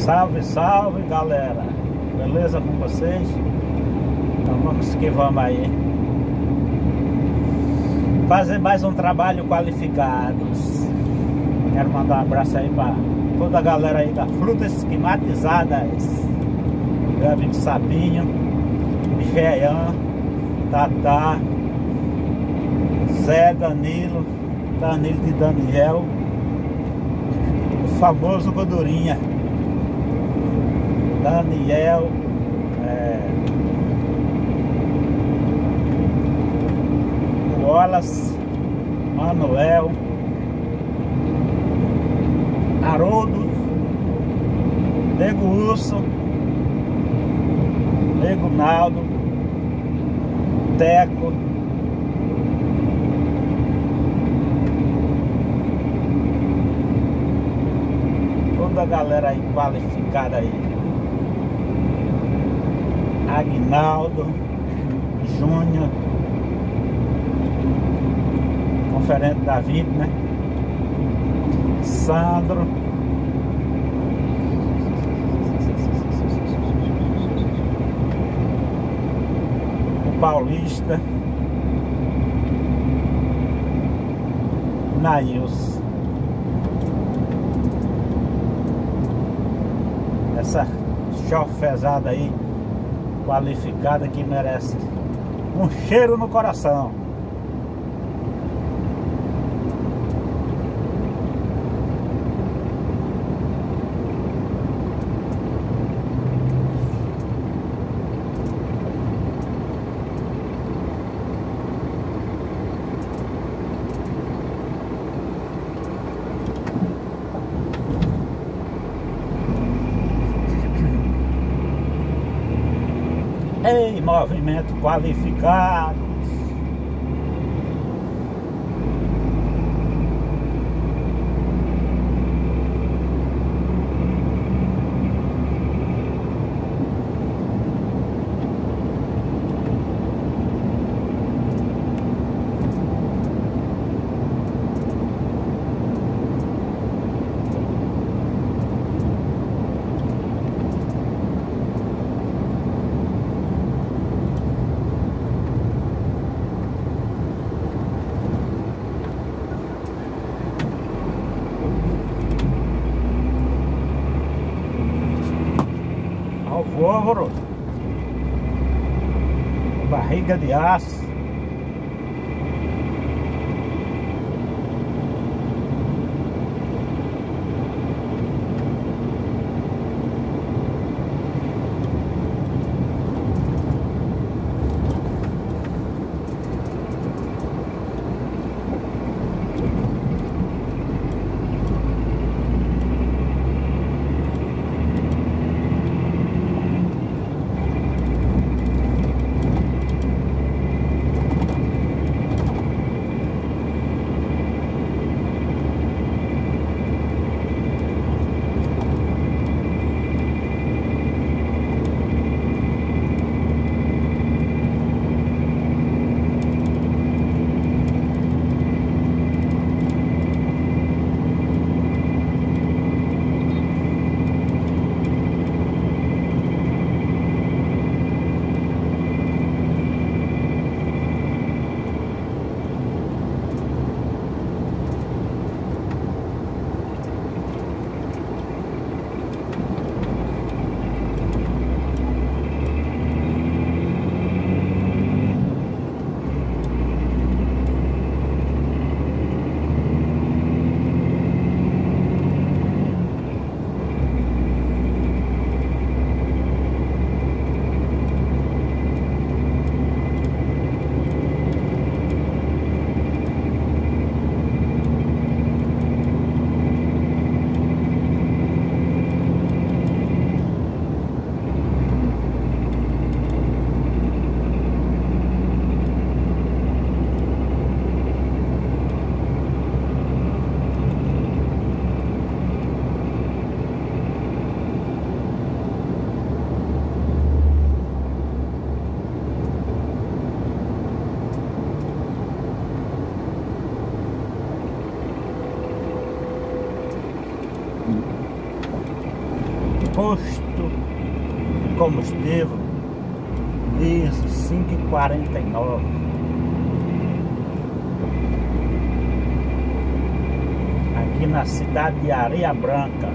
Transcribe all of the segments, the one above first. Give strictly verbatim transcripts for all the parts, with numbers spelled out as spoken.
Salve, salve, galera! Beleza com vocês? Então vamos que vamos aí. Fazer mais um trabalho qualificados. Quero mandar um abraço aí para toda a galera aí da Frutas Esquematizadas. Meu amigo Sapinho, Jean, Tatá, Zé, Danilo, Danilo de Daniel, o famoso Gordurinha, Daniel, é, Wallace, Manuel, Haroldo, Nego Urso, Nego Naldo, Teco, toda a galera aí qualificada aí, Aguinaldo, Júnior, conferente da vida, né? Sandro, o Paulista, Nails. Essa chofezada aí qualificada que merece um cheiro no coração. Ei, movimento qualificado. Alvoro, barriga de aço. posto de combustível diesel cinco e quarenta e nove. Aqui na cidade de Areia Branca.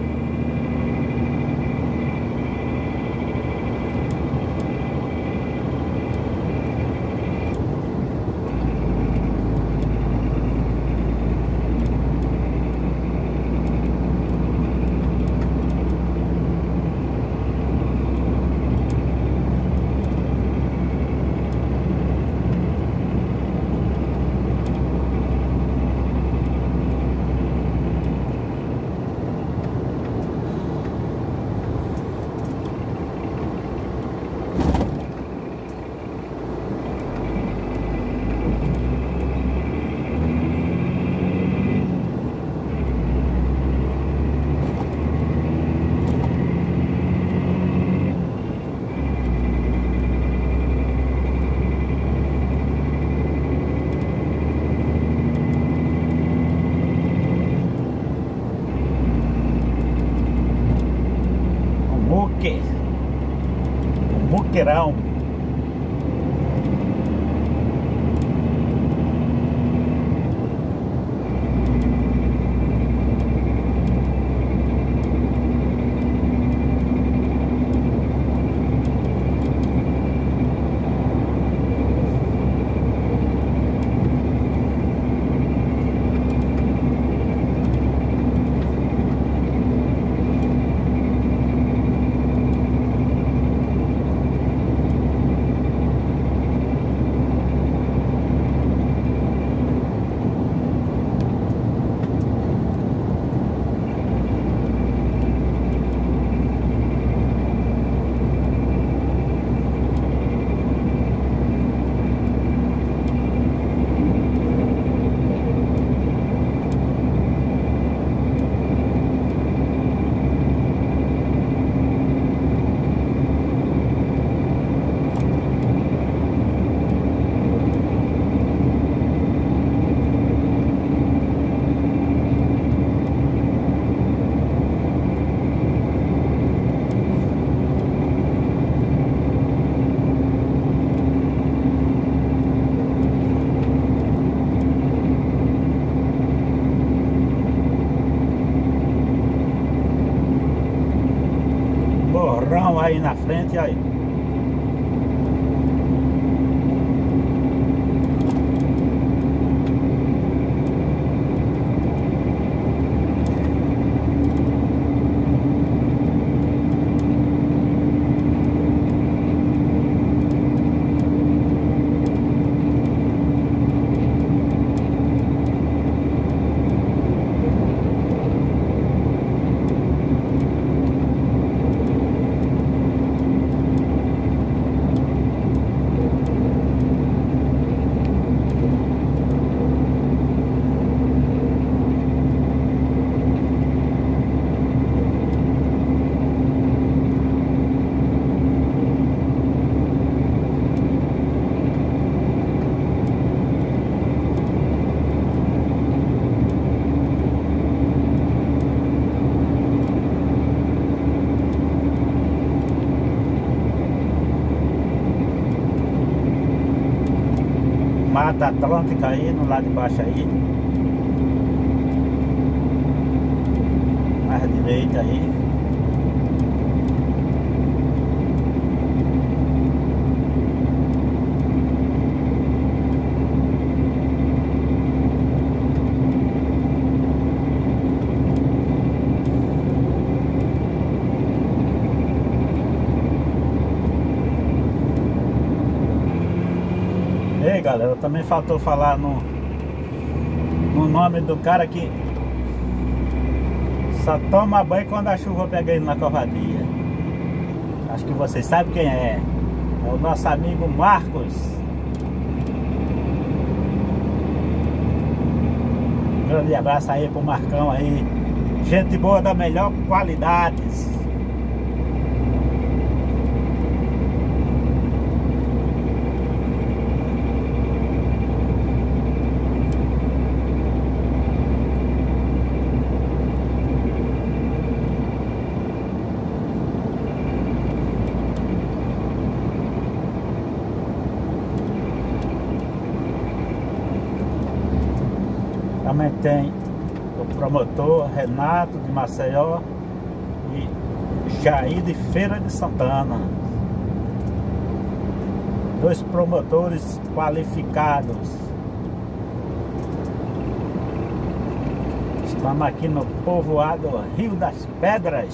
O muqueirão. Borrão aí na frente, aí. Mata Atlântica aí, no lado de baixo aí. Mais à direita aí. Ei, galera, também faltou falar no, no nome do cara que só toma banho quando a chuva pega ele na covardia. Acho que vocês sabem quem é. É o nosso amigo Marcos. Um grande abraço aí pro Marcão aí. Gente boa da melhor qualidade. também tem o promotor Renato de Maceió e Jair de Feira de Santana. Dois promotores qualificados. Estamos aqui no povoado Rio das Pedras.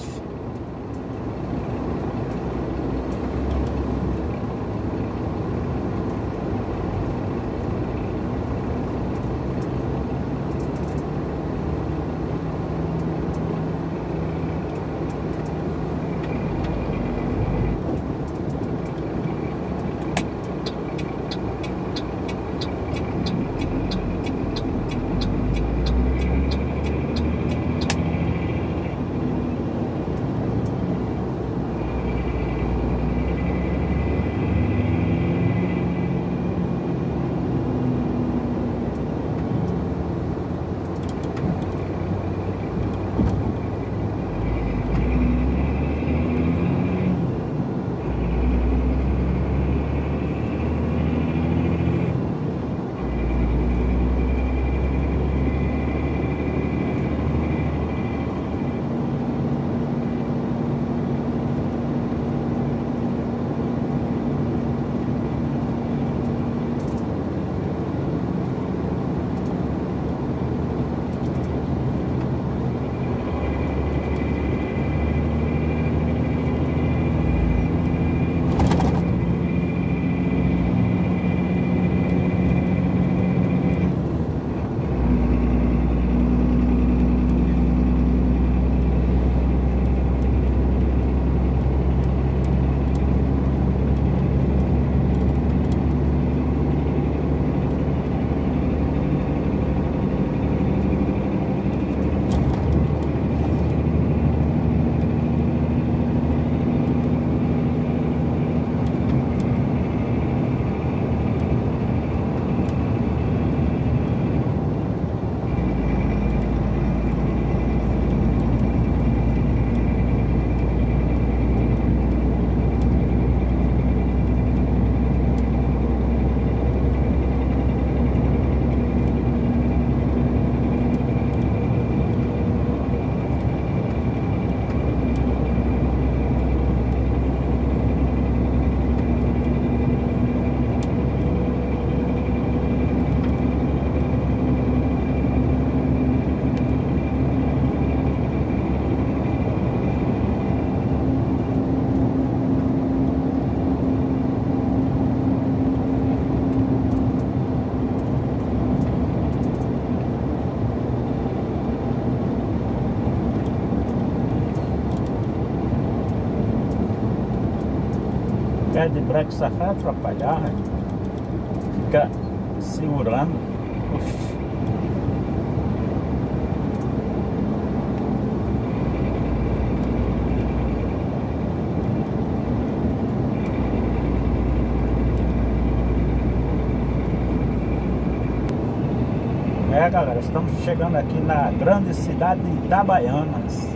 Pé de breque só vai atrapalhar, né? Fica segurando. Oxi. É, galera, estamos chegando aqui na grande cidade de Itabaianas.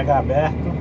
entrega aberto.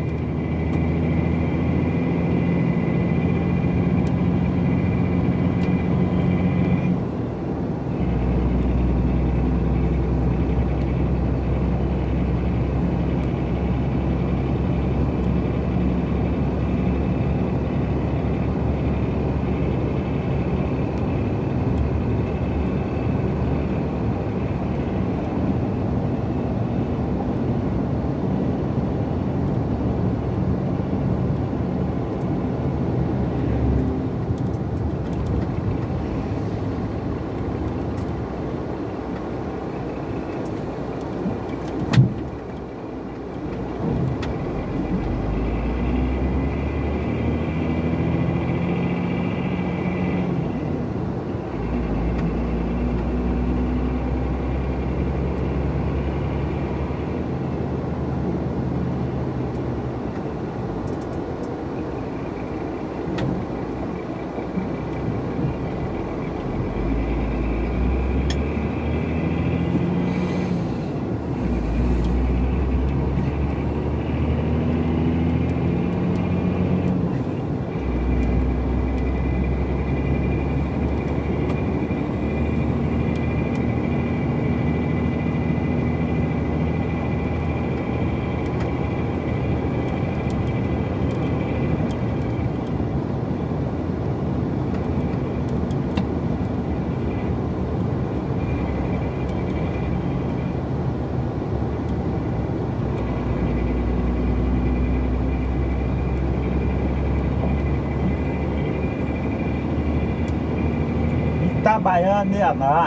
Itabaiana e Aná.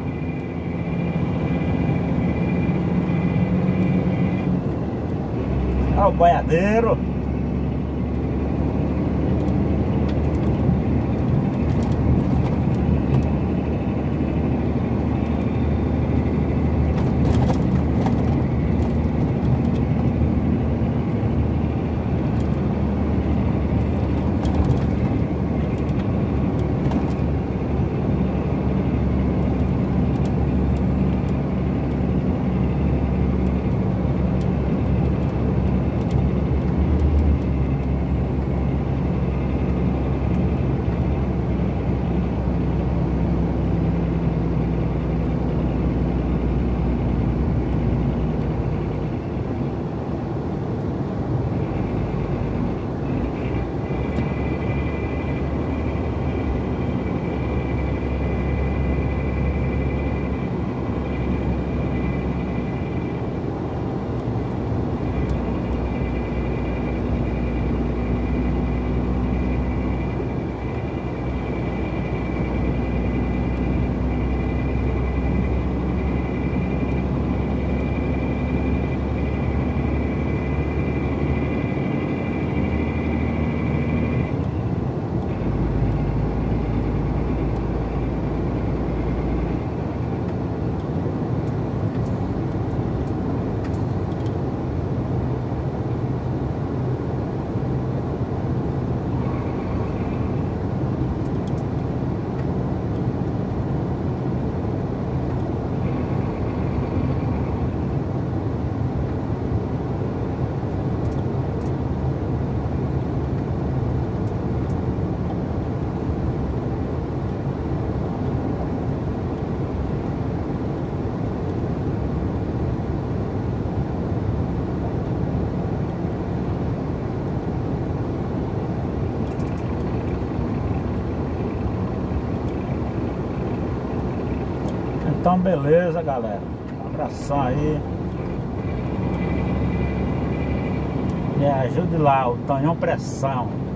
Olha o boiadeiro. Então beleza, galera, um abração aí. Me ajude lá, o Tonhão Pressão.